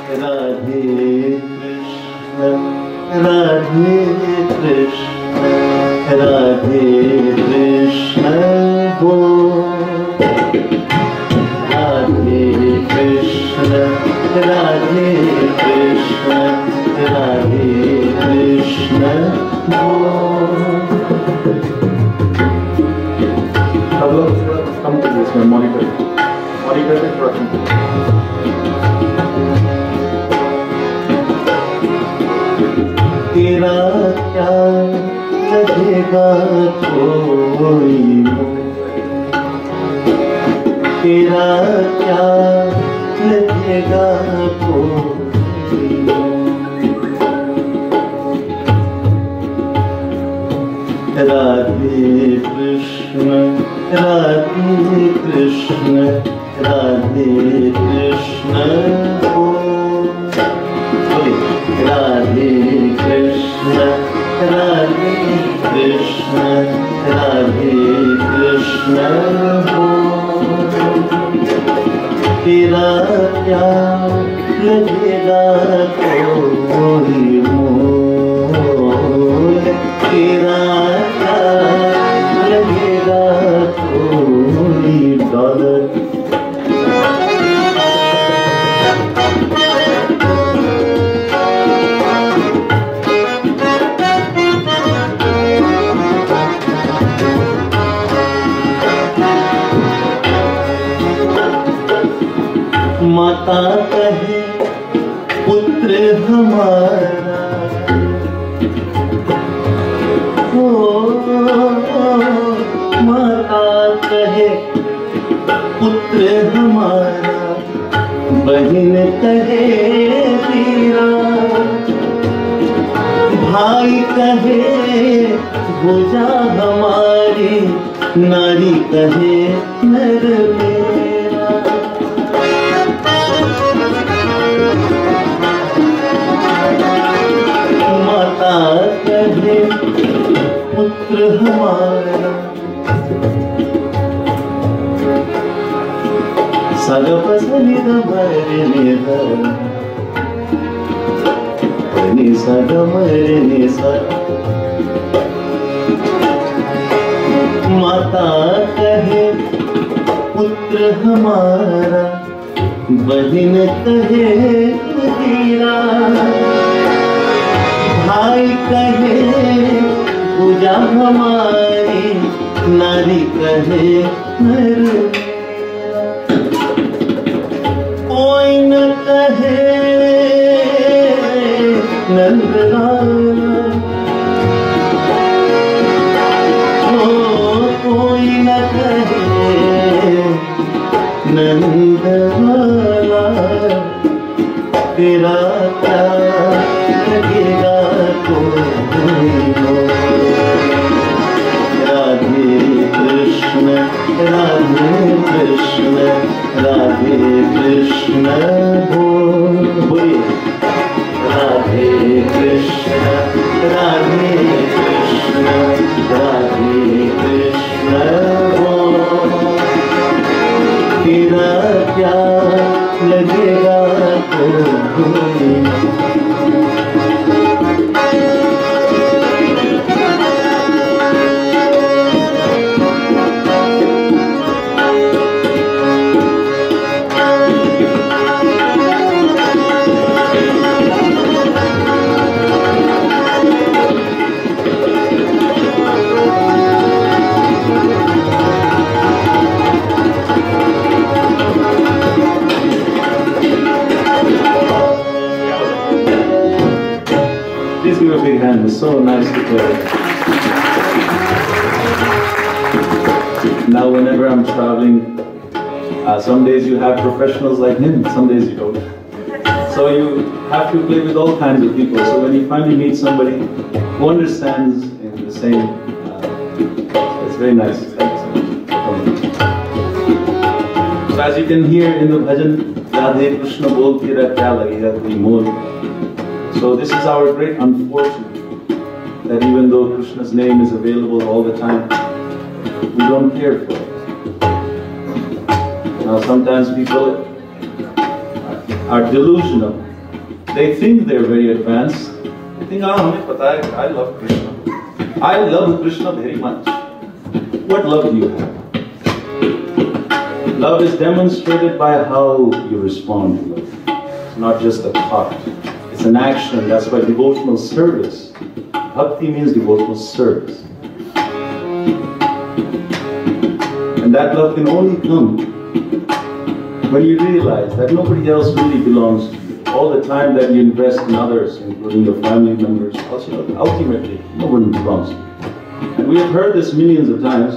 Radhe Krishna, Radhe Krishna, Radhe Krishna Bol. Radhe Krishna, Radhe Krishna, Radhe Krishna Bol. Come to this one, monitor. Monitor the instruction. तेरा क्या लगेगा कोई, तेरा क्या लगेगा कोई, राधे कृष्ण, राधे कृष्ण, राधे कृष्ण बोल। राधे कृष्ण, राधे कृष्ण, राधे कृष्ण बोल। तेरा क्या लगेगा कोई मोल, तेरा क्या लगेगा कोई डॉलर। माता कहे पुत्र हमारा, हो माता कहे पुत्र हमारा, बहन कहे तेरा, भाई कहे भुजा हमारी, नारी कहे नर मेरा। माता कहे पुत्र हमारा, सगप सनिध मरने धनी सग मरने सग। माता कहे पुत्र हमारा, बहन कहे तेरा, भाई कहे पूजा हमारी, नारी कहे नर मेरा। कोई न कहे नंदलाला, हो कोई न कहे नंदलाला। तेरा क्या लगेगा कोई मोल। राधे कृष्ण, राधे कृष्ण, राधे कृष्ण बोल। राधे कृष्ण, राधे कृष्ण, राधे कृष्ण बोल। तेरा क्या लगेगा कोई। Please give a big hand. It's so nice to play. Now whenever I'm traveling, some days you have professionals like him, some days you don't. So you have to play with all kinds of people. So when you finally meet somebody who understands in the same, it's very nice. Thank you so much. So as you can hear in the bhajan, Radhe Krishna Bol tera kya lagega koi mol. So this is our great unfortune, that even though Krishna's name is available all the time, we don't care for it. Now sometimes people are delusional They think they're very advanced. They think, oh, I love Krishna. I love Krishna very much. What love do you have? Love is demonstrated by how you respond to love. It's not just a thought. It's an action. That's why devotional service. Bhakti means devotional service. And that love can only come when you realize that nobody else really belongs to you. All the time that you invest in others, including your family members, ultimately, no one belongs to you. And we have heard this millions of times.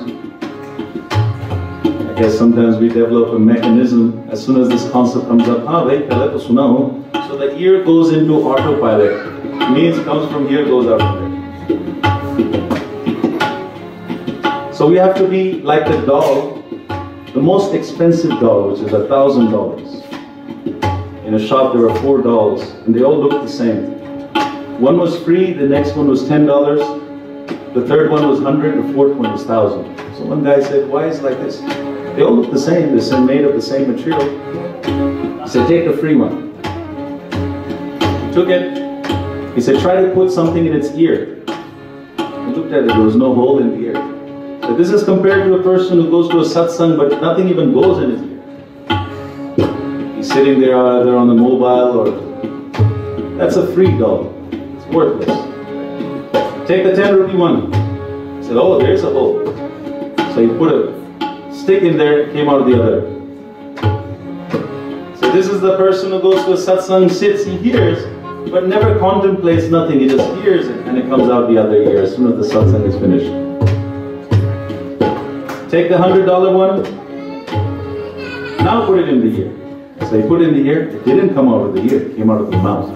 I guess sometimes we develop a mechanism as soon as this concept comes up. So the ear goes into autopilot. It means comes from here, goes out from there. So we have to be like the doll, the most expensive doll, which is $1,000. In a shop there were 4 dolls, and they all looked the same. One was free, the next one was $10, the third one was 100, the fourth one was 1,000. So one guy said, why is it like this? They all look the same, they're made of the same material. He said, take the free one. He took it. He said, try to put something in its ear. He looked at it, there was no hole in the ear. So this is compared to a person who goes to a satsang, but nothing even goes in his ear. He's sitting there either on the mobile or... That's a free doll. It's worthless. Take the 10 rupee one. He said, oh, there's a hole. So he put a stick in there, it came out of the other. So this is the person who goes to a satsang, sits, he hears, but never contemplates nothing. He just hears it and it comes out the other ear as soon as the satsang is finished. Take the $100 one. Now put it in the ear. So he put it in the ear, it didn't come out of the ear, it came out of the mouth.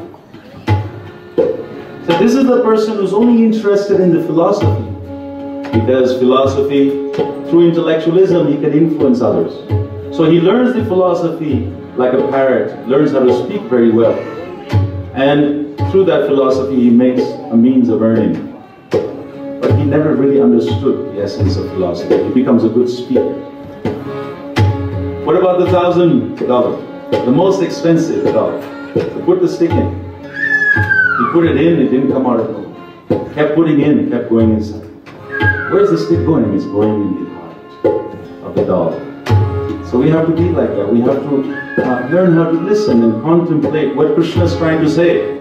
So this is the person who's only interested in the philosophy. Because philosophy, through intellectualism, he can influence others. So he learns the philosophy like a parrot, learns how to speak very well. And through that philosophy, he makes a means of earning. But he never really understood the essence of philosophy. He becomes a good speaker. What about the $1,000? The most expensive doll. So put the stick in. He put it in, it didn't come out at all. Kept putting in, it kept going inside. Where's the stick going? It's going in the heart of the doll. So we have to be like that. We have to learn how to listen and contemplate what Krishna is trying to say.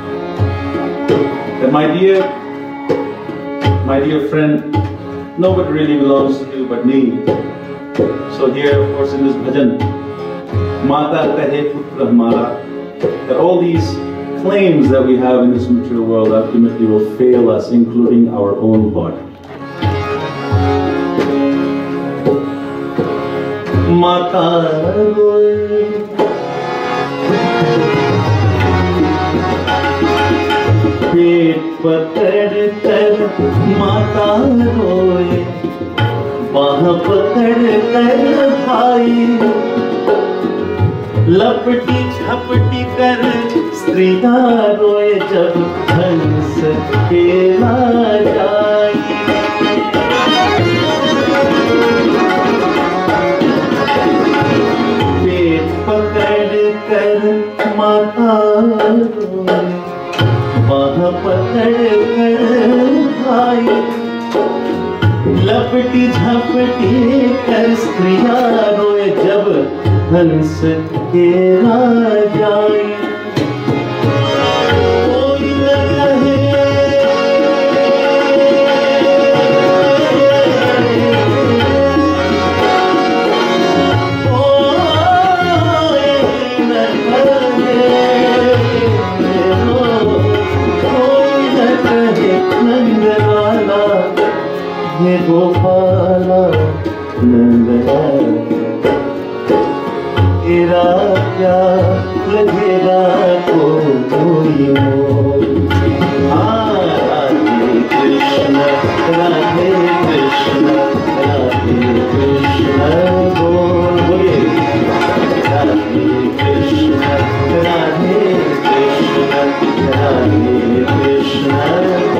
That my dear friend, nobody really belongs to you but me. So here, of course, in this bhajan, Mata kahe putra hamara, that all these claims that we have in this material world ultimately will fail us, including our own body. Mata roye, पेट पकड़ कर माता रोए, बाह पकड़ कर भाई, लपटी झपटी कर स्त्रियां रोए जब हंस खेला जाए। पेट पकड़ कर माता रोए, बाह पकड़ कर भाई, लपटी झपटी कर स्त्रियां रोए जब हंस खेला जाए। कोई न कहे नंदलाला, ये गोपाला नंदलाला, तेरा क्या लगेगा कोई मोल। राधे कृष्ण राधे कृष्ण राधे कृष्ण बोल, बोलिए राधे कृष्ण राधे कृष्ण राधे कृष्ण।